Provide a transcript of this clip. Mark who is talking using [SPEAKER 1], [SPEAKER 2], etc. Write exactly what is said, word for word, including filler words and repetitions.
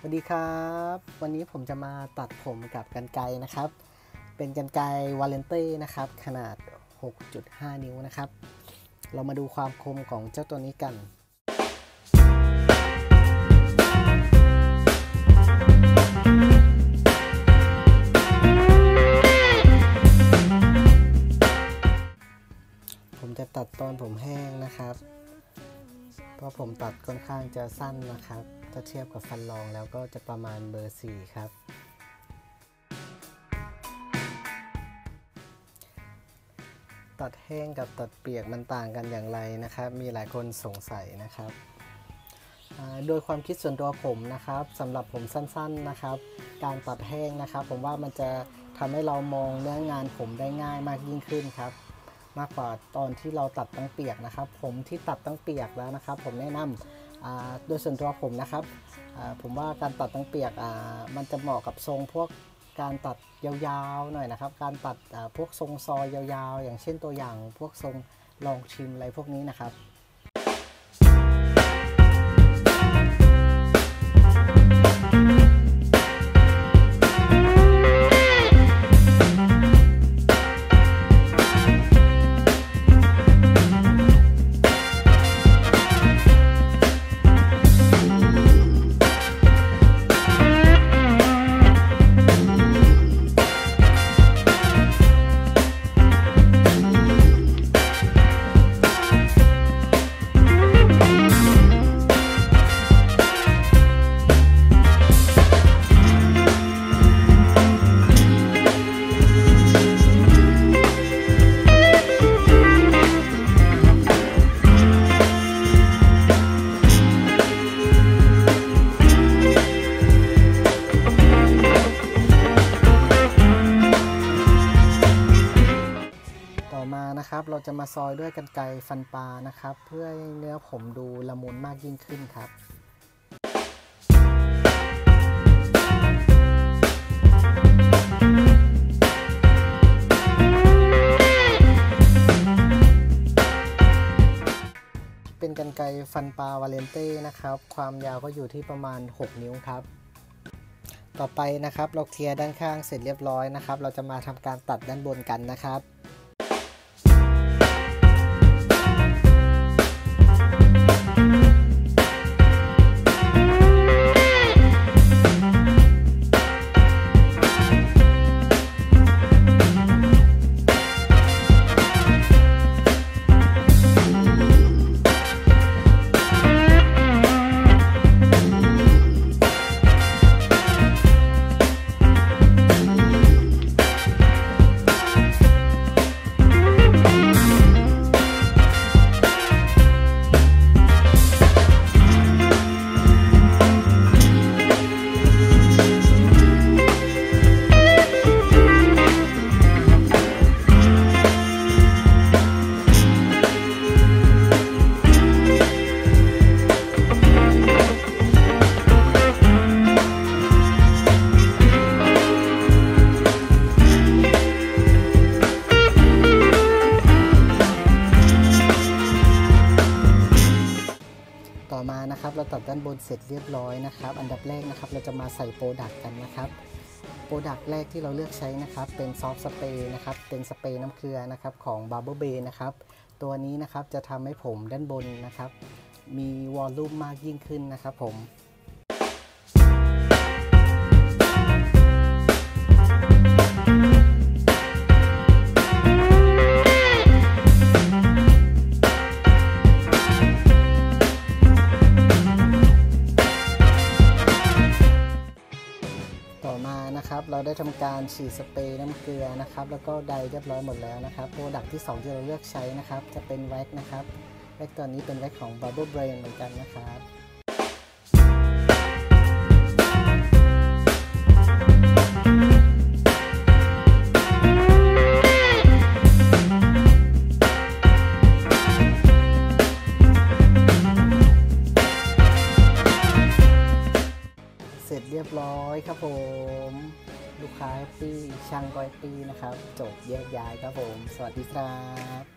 [SPEAKER 1] วัสดีครับวันนี้ผมจะมาตัดผมกับกรรไกรนะครับเป็นกรรไกรวาเลนเต้นะครับขนาด หกจุดห้า นิ้วนะครับเรามาดูความคมของเจ้าตัวนี้กันผมจะตัดตอนผมแห้งนะครับเพราะผมตัดค่อนข้างจะสั้นนะครับถ้าเทียบกับฟันรองแล้วก็จะประมาณเบอร์สี่ครับตัดแห้งกับตัดเปียกมันต่างกันอย่างไรนะครับมีหลายคนสงสัยนะครับโดยความคิดส่วนตัวผมนะครับสำหรับผมสั้นๆนะครับการตัดแห้งนะครับผมว่ามันจะทำให้เรามองเนื้องานผมได้ง่ายมากยิ่งขึ้นครับมากกว่าตอนที่เราตัดตั้งเปียกนะครับผมที่ตัดตั้งเปียกแล้วนะครับผมแนะนำโดยส่วนตัวผมนะครับผมว่าการตัดตั้งเปียกมันจะเหมาะกับทรงพวกการตัดยาวๆหน่อยนะครับการตัดพวกทรงซอยยาวๆอย่างเช่นตัวอย่างพวกทรงลองชิมอะไรพวกนี้นะครับมานะครับเราจะมาซอยด้วยกรรไกรฟันปลานะครับเพื่อให้เนื้อผมดูละมุนมากยิ่งขึ้นครับเป็นกรรไกรฟันปลาวาเลนเต้นะครับความยาวก็อยู่ที่ประมาณหกนิ้วครับต่อไปนะครับเราเคลียร์ด้านข้างเสร็จเรียบร้อยนะครับเราจะมาทำการตัดด้านบนกันนะครับต่อมานะครับเราตัดด้านบนเสร็จเรียบร้อยนะครับอันดับแรกนะครับเราจะมาใส่โปรดักต์กันนะครับโปรดักต์แรกที่เราเลือกใช้นะครับเป็นซอฟต์สเปรย์นะครับเป็นสเปรย์น้ำเกลือนะครับของ Bubble Bay นะครับตัวนี้นะครับจะทำให้ผมด้านบนนะครับมีวอลลุ่มมากยิ่งขึ้นนะครับผมต่อมานะครับเราได้ทำการฉีดสเปรย์น้ำเกลือนะครับแล้วก็ไดเรียบร้อยหมดแล้วนะครับโปรดักต์ที่สองที่เราเลือกใช้นะครับจะเป็นแว็กนะครับแว็กตัวนี้เป็นแว็กของ Bubble Brain เหมือนกันนะครับเสร็จเรียบร้อยครับผมลูกค้าแฮปปี้ช่างก็แฮปปี้นะครับจบแยกย้ายครับผมสวัสดีครับ